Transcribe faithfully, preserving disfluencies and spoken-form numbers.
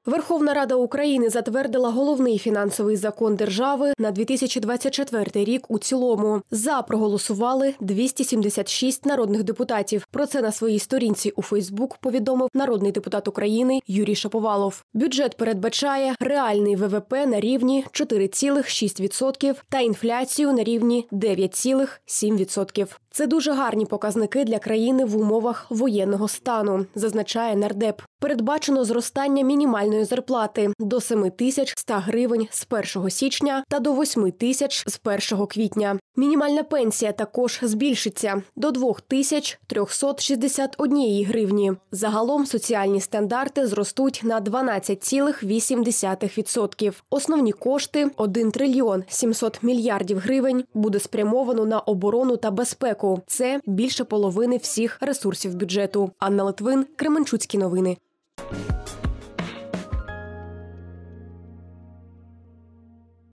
Верховна Рада України затвердила головний фінансовий закон держави на дві тисячі двадцять четвертий рік у цілому. За проголосували двісті сімдесят шість народних депутатів. Про це на своїй сторінці у Фейсбук повідомив народний депутат України Юрій Шаповалов. Бюджет передбачає реальний ВВП на рівні чотири цілих шість десятих відсотка та інфляцію на рівні дев'ять цілих сім десятих відсотка. Це дуже гарні показники для країни в умовах воєнного стану, зазначає нардеп. Передбачено зростання мінімальної зарплати до семи тисяч ста гривень з першого січня та до восьми тисяч з першого квітня. Мінімальна пенсія також збільшиться до двох тисяч трьохсот шістдесят однієї гривні. Загалом соціальні стандарти зростуть на дванадцять цілих вісім десятих відсотка. Основні кошти – один трильйон сімсот мільярдів гривень буде спрямовано на оборону та безпеку. Це більше половини всіх ресурсів бюджету. Анна Литвин, Кременчуцькі новини.